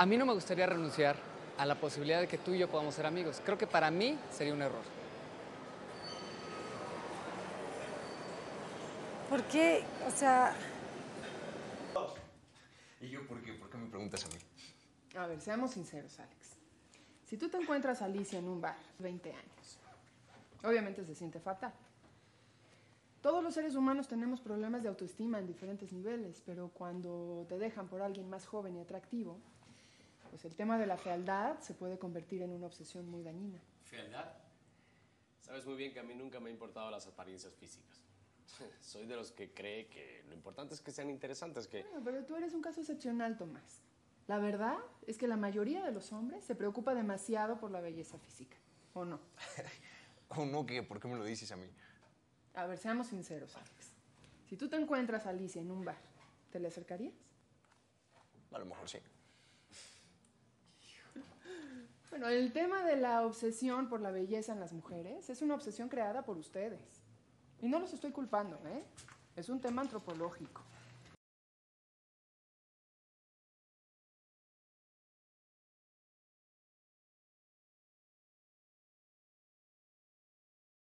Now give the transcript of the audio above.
mí no me gustaría renunciar a la posibilidad de que tú y yo podamos ser amigos. Creo que para mí sería un error. ¿Por qué? O sea, ¿Y yo por qué? ¿Por qué me preguntas a mí? A ver, seamos sinceros, Alex. Si tú te encuentras a Alicia en un bar, 20 años, obviamente se siente fatal. Todos los seres humanos tenemos problemas de autoestima en diferentes niveles, pero cuando te dejan por alguien más joven y atractivo, pues el tema de la fealdad se puede convertir en una obsesión muy dañina. ¿Fealdad? Sabes muy bien que a mí nunca me han importado las apariencias físicas. Soy de los que cree que lo importante es que sean interesantes, que... Bueno, pero tú eres un caso excepcional, Tomás. La verdad es que la mayoría de los hombres se preocupa demasiado por la belleza física, ¿o no? ¿O no qué? ¿Por qué me lo dices a mí? A ver, seamos sinceros, Alex. Si tú te encuentras a Alicia en un bar, ¿te le acercarías? A lo mejor sí. Bueno, el tema de la obsesión por la belleza en las mujeres es una obsesión creada por ustedes. Y no los estoy culpando, ¿eh? Es un tema antropológico.